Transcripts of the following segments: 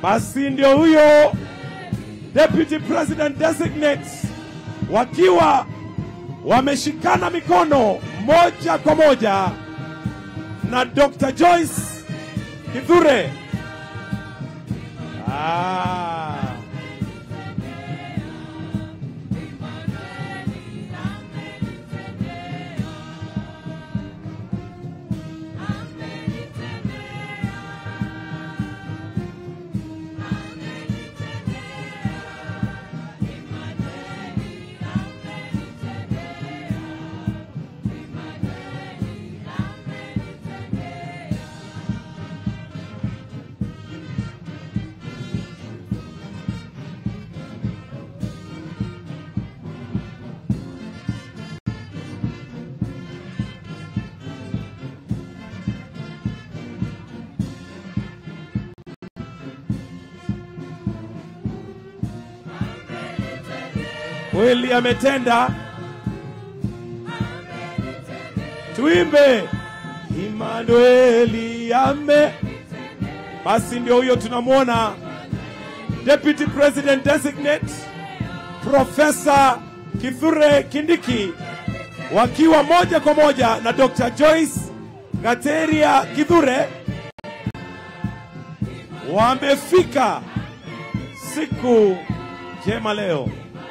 Basi ndio huyo Deputy President Designate wakiwa wameshikana mikono moja kwa moja na Dr. Jocyce Kithure. Kweli ametenda. Tuimbe Emmanueli ame. Basi ndio huyo tunamwona Deputy President Designate Professor Kithure Kindiki wakiwa moja kwa moja na Dr. Jocyce Kithure. Wamefika siku njema leo.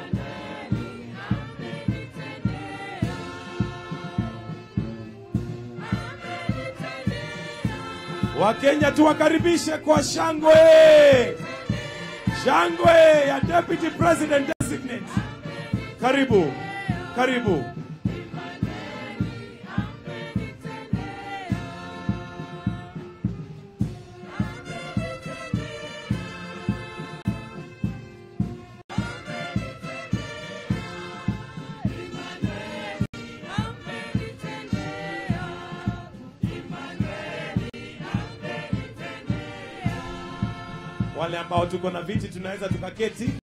Wakenya tuwakaribishe kwa shangwe. Shangwe ya Deputy President Designate. Karibu, karibu. Wale ambao tuko na viti tunaweza tukaketi.